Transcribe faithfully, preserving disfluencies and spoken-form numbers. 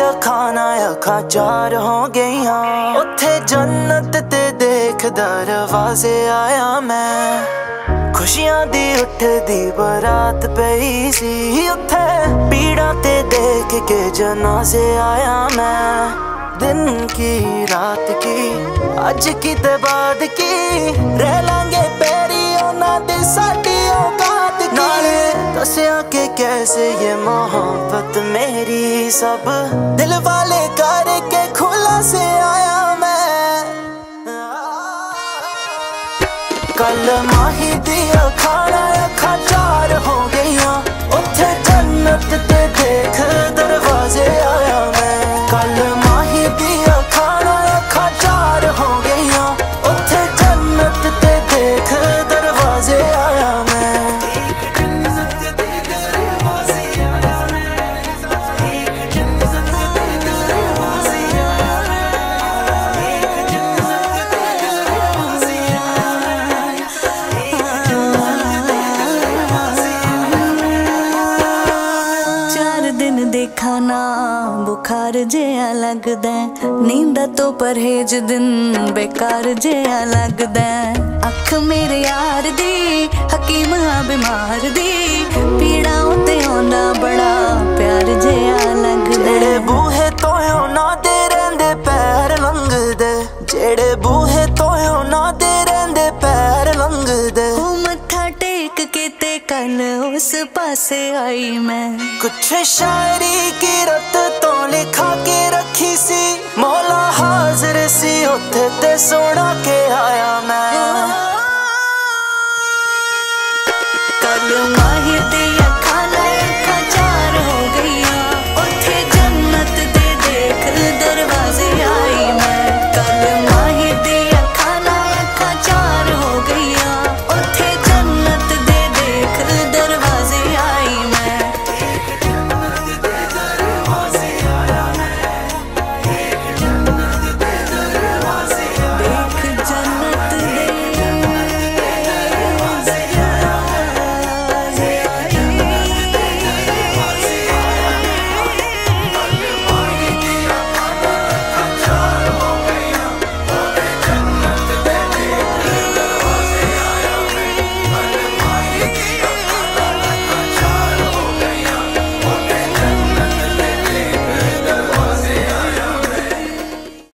खाना अखा चार हो गईया, उथे जन्नत ते देख दरवाजे आया मैं। खुशियां दी उठदी बरात पई सी, उथे पीड़ा ते देख के जनाजे आया मैं। दिन की रात की अज की ते बाद की, रह लांगे पैरी ओना दे साडी औकात की। नाले दसिया के कैसे ये मोहब्बत मेरी, सब दिल वाले करके खुला से आया मैं। कल माही दिया खाना अखा चार हो गईया, उथे जन्नत ते देख दरवाजे आया मैं। कल माही दिया खाना अखा चार हो गईया, उथे जन्नत ते देख दरवाजे आया मैं। खाना बुखार जेहा लगदा, नींद तो परहेज दिन बेकार जेहा लगदा। अख मेरे यार दी हकीम हाँ बीमार दी, पीड़ां ते आंदा बड़ा प्यार जेहा लगदा। जेड़े बूहे तोयों ना दे रहिंदे पैर लंघदे, जेड़े बूहे तोयों ना दे रहिंदे पैर लंघदे। मत्था टेक के ते कल उस पासे आई मैं। कुछ शायरी की रत तो लिखा के रखी सी, मौला हाजिर सी उथे ते सोना के आया मैं।